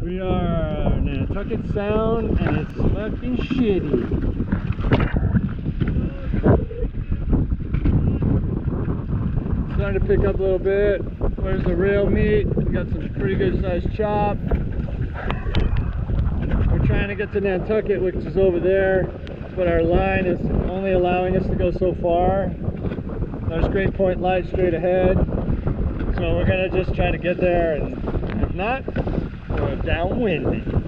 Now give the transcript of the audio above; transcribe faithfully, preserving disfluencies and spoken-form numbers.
We are in Nantucket Sound and it's fucking shitty. Starting to pick up a little bit. Where's the rail meat? We got some pretty good sized chop. We're trying to get to Nantucket, which is over there, but our line is only allowing us to go so far. There's Great Point Light straight ahead. So we're gonna just try to get there, and if not, we're downwind.